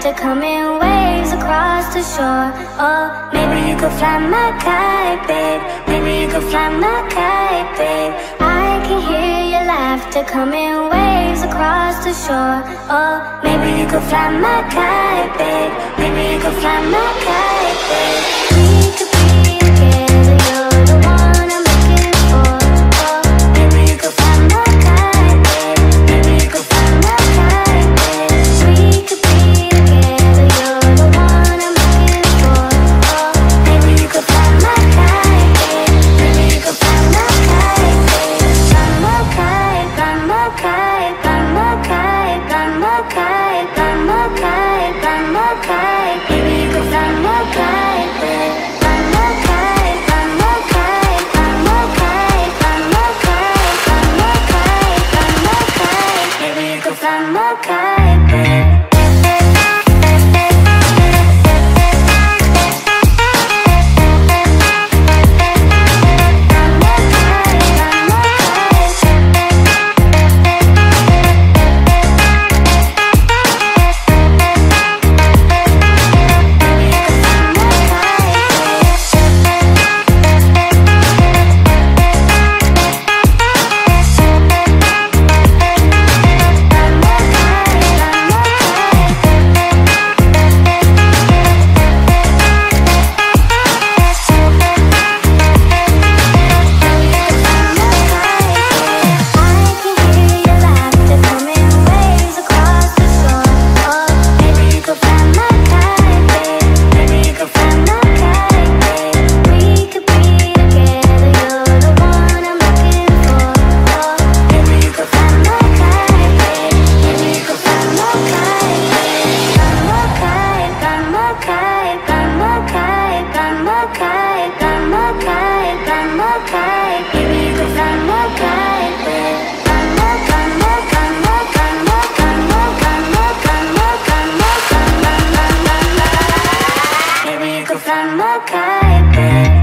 laughter coming waves across the shore. Oh, maybe you could fly my kite, babe. Maybe you could fly my kite, babe. I can hear your laughter coming waves across the shore. Oh, maybe you could fly my kite, babe. Maybe you could fly my kite, babe. We could be together, you're the one I'm looking for. Oh, maybe you could fly my kite, babe. Maybe you could fly my kite, babe. We could be together, you're the one I'm looking for. Oh, maybe you could fly my kite, babe. Maybe you could fly my kite, babe. Fly my kite, fly my kite, fly my kite, fly my kite, fly my kite, fly my kite. Maybe you could fly my kite, babe. Fly my kite, fly my kite, fly my kite, fly my kite, fly my kite, fly my kite. Maybe you could fly my kite, babe. Fly my kite, babe.